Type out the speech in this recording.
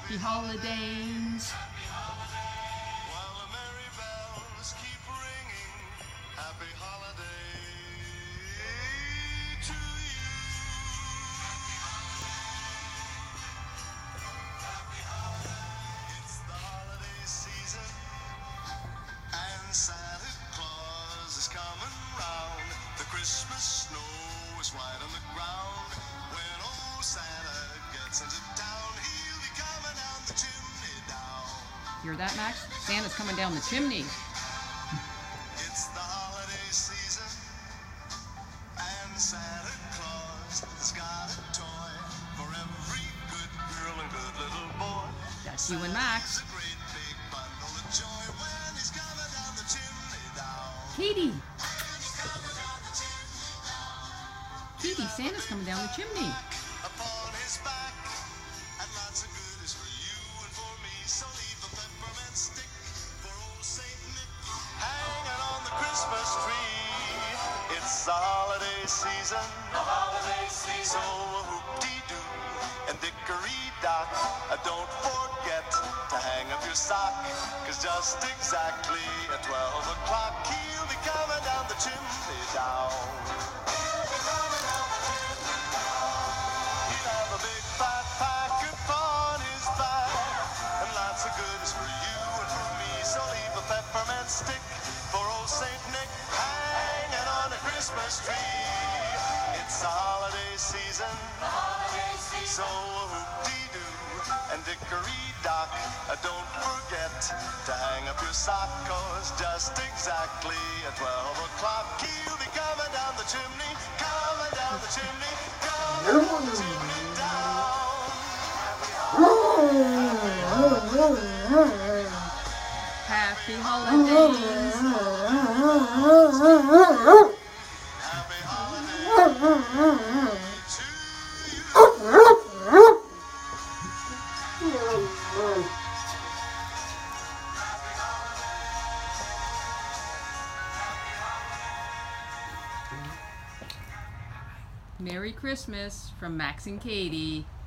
Happy Holi-danes. While the merry bells keep ringing, happy holiday to you. It's the holiday season, and Santa Claus is coming round. The Christmas snow is white on the ground. When old Santa gets into town, he'll be coming down the chimney down. Hear that, Max? Santa's coming down the chimney. It's the holiday season, and Santa Claus has got a toy for every good girl and good little boy. That's you and Max. It's a great big bundle of joy when he's coming down the chimney down. Katie. Katie, Santa's coming down the chimney. Upon his back, and lots of goodies for you and for me. So leave a peppermint stick for old Saint Nick hanging on the Christmas tree. It's the holiday season, so whoop-dee-doo and dickory-dock. Don't forget to hang up your sock, 'cause just exactly at 12 o'clock he'll be coming down the chimney down. He'll have a big fat pack upon his back, and lots of goodies for you and for me. So leave a peppermint stick for old Saint Nick hanging on a Christmas tree. It's the holiday season, so whoop-dee-doo and dickory-dock. Don't forget to hang up your sock, 'cause just exactly at 12 o'clock he'll be coming down the chimney, coming down the chimney, coming down the chimney down. Happy Holi-danes. Happy holiday to you. Merry Christmas from Max and Katie.